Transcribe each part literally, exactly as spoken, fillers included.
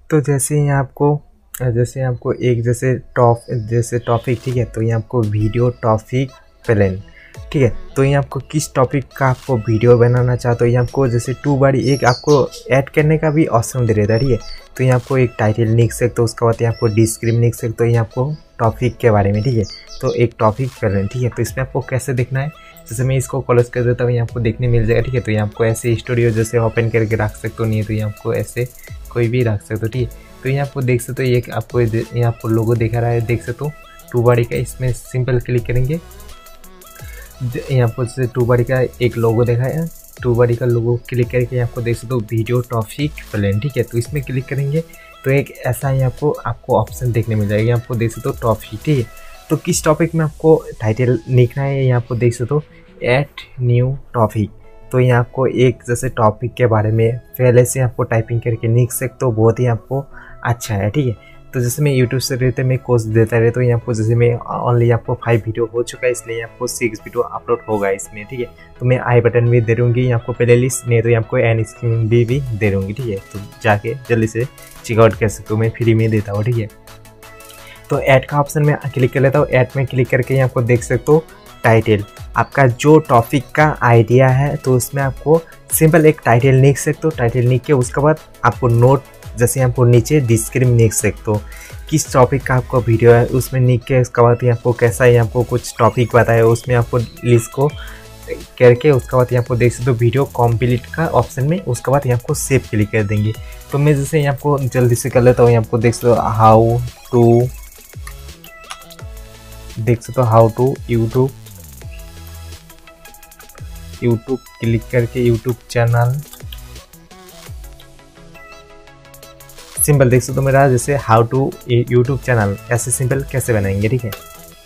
तो जैसे ही आपको जैसे आपको एक जैसे टॉप जैसे टॉपिक, ठीक है, तो ये आपको वीडियो टॉपिक प्लान, ठीक है, तो ये आपको किस टॉपिक का आपको वीडियो बनाना चाहते हो, ये आपको जैसे टू बारी एक आपको ऐड करने का भी ऑप्शन दे देता है, ठीक है। तो ये आपको एक टाइटल लिख सकते हो, उसके बाद ये आपको डिस्क्रिप्शन लिख सकते हो, ये आपको टॉपिक के बारे में, ठीक है। तो एक टॉपिक प्लान, ठीक है, तो इसमें आपको कैसे देखना है, जैसे मैं इसको क्लोज कर देता हूँ, ये आपको देखने मिल जाएगा, ठीक है। तो ये आपको ऐसे स्टूडियो जैसे ओपन करके रख सकते हो, नहीं तो ये आपको ऐसे कोई भी रख सकते हो, ठीक है। तो ये आपको देख सकते हो, ये आपको ये आपको लोगो दिखा रहा है, देख सकते हो टू बॉडी का, इसमें सिंपल क्लिक करेंगे, यहाँ पर जैसे टू बॉडी का एक लोगो देखा है, टू बॉडी का लोगो क्लिक करके आपको देख सकते हो वीडियो टॉपिक प्लान, ठीक है। तो इसमें क्लिक करेंगे तो एक ऐसा ही आपको आपको ऑप्शन देखने मिल जाएगा, आपको देख सकते हो टॉपिक, ठीक है। तो किस टॉपिक में आपको टाइटल लिखना है, यहाँ आपको देख सकते हो ऐड न्यू टॉपिक। तो ये आपको एक जैसे टॉपिक के बारे में पहले से आपको टाइपिंग करके लिख सकते हो, बहुत ही आपको अच्छा है, ठीक है। तो जैसे मैं यूट्यूब से रहते मैं कोर्स देता रहता तो ये आपको जैसे मैं ओनली आपको फाइव वीडियो हो चुका है, इसलिए आपको सिक्स वीडियो अपलोड होगा इसमें, ठीक है। तो मैं आई बटन भी दे दूँगी आपको प्ले लिस्ट, नहीं तो आपको एन स्क्रीन भी, भी दे दूँगी, ठीक है। तो जाके जल्दी से चेकआउट कर सकते हो, मैं फ्री में देता हूँ, ठीक है। तो ऐड का ऑप्शन में क्लिक कर लेता हूँ, ऐड में क्लिक करके यहाँ आपको देख सकते हो टाइटल, आपका जो टॉपिक का आइडिया है तो उसमें आपको सिंपल एक टाइटल लिख सकते हो, टाइटल लिख के उसके बाद आपको नोट जैसे आपको नीचे डिस्क्रिप्शन लिख सकते हो, किस टॉपिक का आपको वीडियो है उसमें लिख के उसके बाद आपको कैसा है आपको कुछ टॉपिक बताया उसमें आपको लिस्ट को करके उसके बाद आपको देख सकते हो वीडियो कंप्लीट का ऑप्शन में, उसके बाद आपको सेव क्लिक कर देंगे। तो मैं जैसे आपको जल्दी से कर लेता हूँ, आपको देख सकते हो हाउ टू देख सकते हो how to YouTube YouTube click करके यूट्यूब चैनल सिंपल देख सकते हो मेरा जैसे हाउ टू यूट्यूब चैनल, ऐसे सिंपल कैसे बनाएंगे, ठीक है,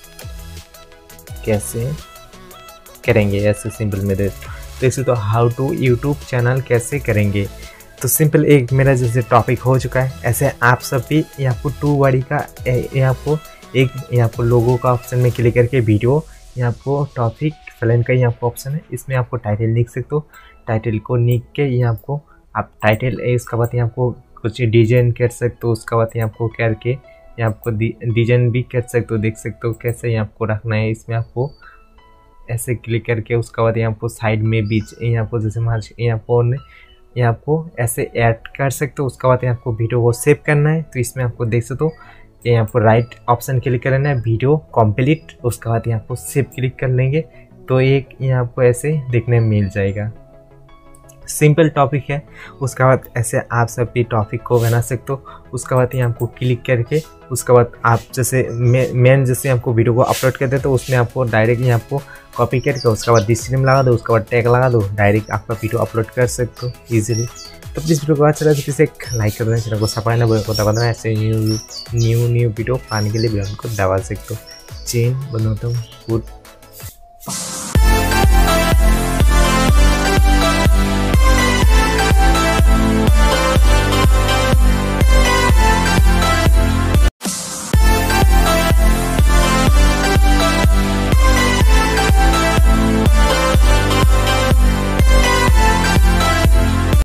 कैसे करेंगे ऐसे सिंपल में देख सकते हो हाउ टू यूट्यूब चैनल कैसे करेंगे। तो सिंपल एक मेरा जैसे टॉपिक हो चुका है, ऐसे आप सब भी यहाँ को टू वाड़ी का यहाँ को एक यहाँ को लोगों का ऑप्शन में क्लिक करके वीडियो यहाँ को टॉपिक प्लान का यहाँ को ऑप्शन है, इसमें आपको टाइटल लिख सकते हो, टाइटल को लिख के यहाँ को आप टाइटल है इसके बाद यहाँ को कुछ डिजाइन कर सकते हो, उसके बाद यहाँ आपको करके यहाँ आपको डिजाइन भी कर सकते हो, देख सकते हो कैसे यहाँ आपको रखना है। इसमें आपको ऐसे क्लिक करके उसके बाद यहाँ आपको साइड में बीच यहाँ आपको जैसे मार्च यहाँ आपको यहाँ आपको ऐसे ऐड कर सकते हो, उसके बाद यहाँ आपको वीडियो को सेव करना है। तो इसमें आपको देख सकते हो यहाँ पर राइट ऑप्शन क्लिक करना है वीडियो कंप्लीट, उसके बाद यहाँ आपको सेव क्लिक कर लेंगे तो एक यहाँ आपको ऐसे देखने में मिल जाएगा। सिंपल टॉपिक है, उसके बाद ऐसे आप सब भी टॉपिक को बना सकते हो। उसके बाद यहाँ आपको क्लिक करके उसके बाद आप जैसे मेन जैसे आपको वीडियो को अपलोड कर दे तो उसमें आपको डायरेक्ट यहाँ आपको कॉपी करके उसके बाद डिस्क्रिप्शन लगा दो, उसके बाद टैग लगा दो, डायरेक्ट आपका वीडियो अपलोड कर सकते हो ईजिली। तो प्लीज़ वीडियो को अच्छा लगे तो इसे लाइक कर देना, चैनल को सब्सक्राइब ना को दबा देना, ऐसे न्यू न्यू न्यू वीडियो पाने के लिए बेल को दबा सकते हो। चेन बनाता हूँ गुड।